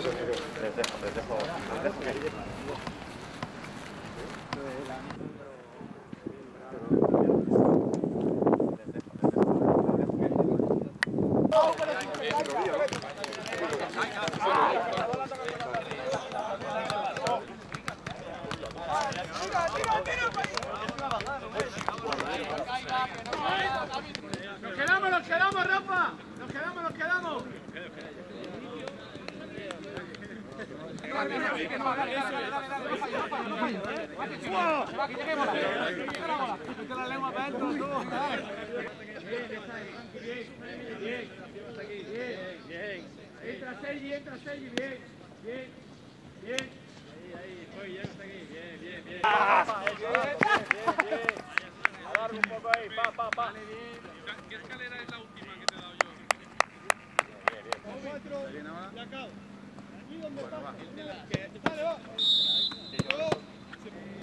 Nos quedamos, Rafa. Nos quedamos. Entra Sergi, bien. Ahí, voy, ya está aquí, bien. Alarga un poco ahí, pa. ¿Qué escalera es la última que te he dado yo? Bien, ahora. Ya acabo. Aquí donde está. Bueno, va. Dale, va.